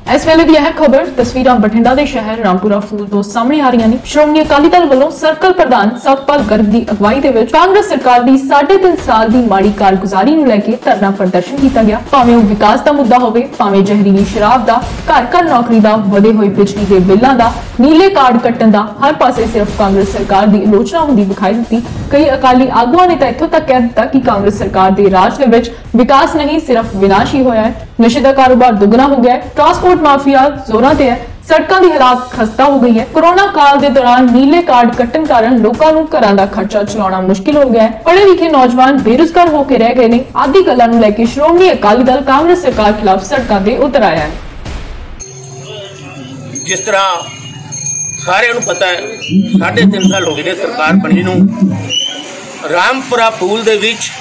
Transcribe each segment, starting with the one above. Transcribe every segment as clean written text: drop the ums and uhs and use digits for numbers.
इस वेले की यह खबर तस्वीरां बठिंडा के शहर रामपुरा फूल तो सामने आ रही ने। श्रोमणी अकाली दल वालों सर्कल प्रधान सतपाल गर्ग की अगवाई दे विच कांग्रेस सरकार की 3.5 साल की माड़ी कारगुजारी नूं लैके धरना प्रदर्शन किया गया। भावें वो विकास का मुद्दा होवे, भावें जहरीली शराब का, घर नौकरी का, वधे हुए बिजली के बिलों का, नीले कार्ड कट्टन का, हर पासे सिर्फ कांग्रेस सरकार की आलोचना होंदी दिखाई दी। कई अकाली आगुआं ने इत्थों तक कह दिता कि कांग्रेस सरकार के राज दे विच विकास नहीं सिर्फ विनाश ही होया है। नशे का कारोबार दुगना हो गया है, ट्रांसपोर्ट माफिया जोरां ते है, सड़कों की हालात खस्ता हो गई है। कोरोना काल के दौरान नीले कार्ड कट्टन कारण लोगों को घरां दा खर्चा चलाना मुश्किल हो गया है। पढ़े लिखे नौजवान बेरोजगार होकर रह गए ने। आदि गल्लां नूं लैके श्रोमणी अकाली दल कांग्रेस सरकार खिलाफ सड़कों ते उतर आया है। जिस तरह सारे पता है 3.5 साल हो गए सरकार बनी नूं, रामपुरा फूल दे विच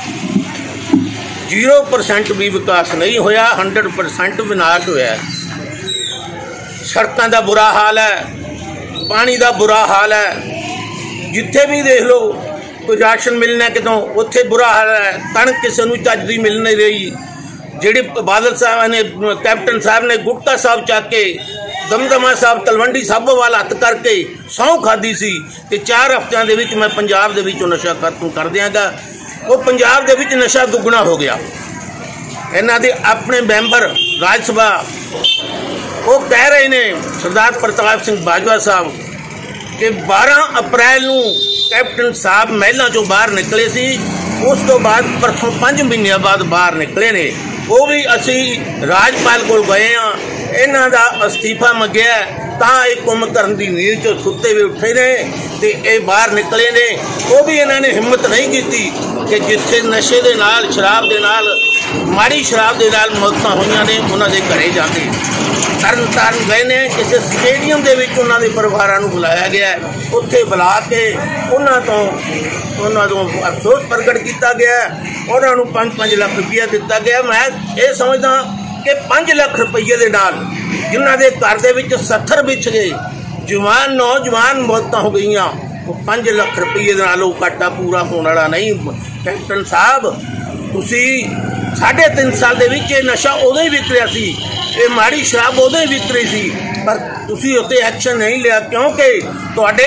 0% भी विकास नहीं होया, 100% विनाश होया। सड़कों का बुरा हाल है, पानी का बुरा हाल है, जिथे भी देख लो कोई राशन मिलना कितों उत्थे बुरा हाल है। कणक किसी को चज की मिल नहीं रही। जी बादल साहब ने, कैप्टन साहब ने गुप्ता साहब चक के दमदमा साहब तलवंडी साहब वाल हत्थ करके सौं खाधी सी कि 4 हफ्तियां दे विच मैं पंजाब दे विचों नशा खत्म कर दियांगा। वो पंजाब दे विच नशा दुगना हो गया। इन्हां दे अपने मैंबर राज सभा वो कह रहे ने, सरदार प्रताप सिंह बाजवा साहब कि 12 अप्रैल नूं कैप्टन साहब महलों चों बाहर निकले सी, उस तो बाद परसों 5 महीने बाद बाहर निकले ने। वो भी असी राजपाल कोल गए हाँ, इन्हां दा अस्तीफा मंगिया तां एक कुम करन दी नींद चों सुत्ते हुए उठे ने ते ये बाहर निकले ने। वो भी इन्हां ने हिम्मत नहीं की कि जिथे नशे दे नाल, शराब दे नाल, माड़ी शराब दे नाल मौतां होईयां ने, उन्हां दे घरे जाके तरन तारण गए ने। किसी स्टेडियम दे विच उन्हां दे परिवारां नूं बुलाया गया, उत्थे बुला के उन्हां तो अफसोस प्रगट किया गया। उन्हां नूं 5-5 लाख रुपया दिता गया। मैं ये समझदा कि 5 लाख रुपये के नाल जिन्हां दे घर दे विच 70 बिछ गए, जवान नौजवान मौतां हो गई, 5 लाख रुपये के नाल वो घाटा पूरा होने वाला नहीं। कैप्टन साहब तुसी 3.5 साल दे विच नशा उदों ही विक रहा सी, ये माड़ी शराब उदों ही विक रही सी, पर तुसी उत्ते एक्शन नहीं लिया क्योंकि तुहाडे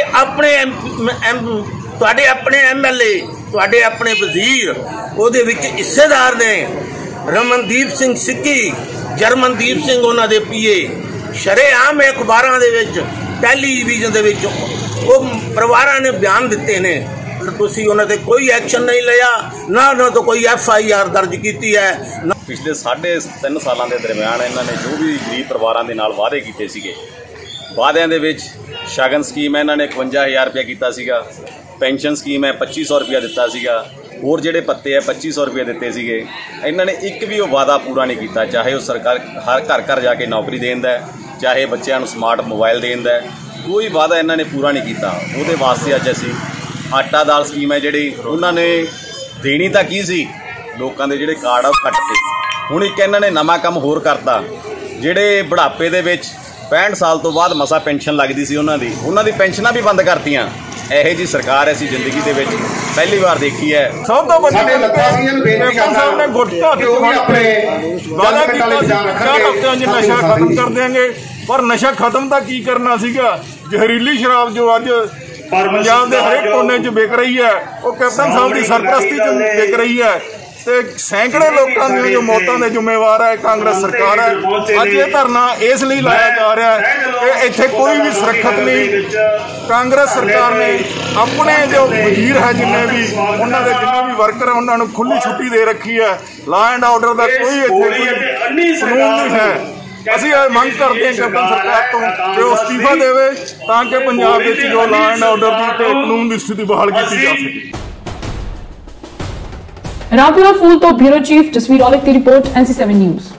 अपने MLA, तुहाडे अपने वजीर उहदे विच हिस्सेदार ने। रमनदीप सिंह सिक्की, जरमनदीप सिंह उन्हां दे PA शरेआम अखबारां दे विच, टैलीविजन दे विच वो परिवारां ने बयान दिते ने, पर तुसी उन्हां ते कोई एक्शन नहीं लिया, ना उन्हां तो कोई FIR दर्ज की है। पिछले 3.5 सालों के दरम्यान इन्होंने जो भी गरीब परिवारों के नाल वादे किए सीगे, वादियां दे विच शगन स्कीम इन्होंने 51,000 रुपया किया सीगा, पेंशन स्कीम है 2500 रुपया दिता सीगा, और जोड़े पत्ते है 2500 रुपये दिते सीगे। इन्होंने एक भी वो वादा पूरा नहीं किया, चाहे वो सरकार हर घर जाके नौकरी देंदा है, चाहे बच्चों को स्मार्ट मोबाइल देंदा है, कोई वादा इन्होंने पूरा नहीं किया। वो वास्ते अज असी आटा दाल स्कीम है जी उन्होंने देनी तो की सी, लोगों के जोड़े कार्ड आ कट्टे। हुण एक इन्होंने नवा काम होर करता, जोड़े बुढ़ापे दे विच 65 साल तो बाद मसा पेंशन लगती सी, उन्होंने पेंशनां भी बंद करतियां। यह जी सरकार ऐसी जिंदगी दे विच पहली बार देखी है। सब तो बड़ी साहब ने गुटका नशा खत्म कर देंगे, पर नशा खत्म तो की करना सीगा। जहरीली शराब जो अज पंजाब के हरेक कोने च विक रही है, वो कैप्टन साहब की सरपरस्ती च विक रही है, ते सैकड़े लोगों की जो मौतों के जिम्मेवार है कांग्रेस सरकार है। अज ये धरना इसलिए लाया जा रहा है कि इत्थे कोई भी सुरक्षित नहीं। कांग्रेस सरकार ने अपने जो वजीर है जिन्हें भी उन्होंने जिन्हें भी वर्कर है उन्होंने खुली छुट्टी दे रखी है। लॉ एंड ऑर्डर का कोई कानून नहीं है। असी मंग करते हैं कैप्टन सरकार तो कि वो अस्तीफा देवे ताकि पंजाब में जो लॉ एंड ऑर्डर की कानून की स्थिति बहाल की जा सके। रामपुरा फूल तो ब्यूरो चीफ जसवीर औलख की रिपोर्ट NC7 न्यूज़।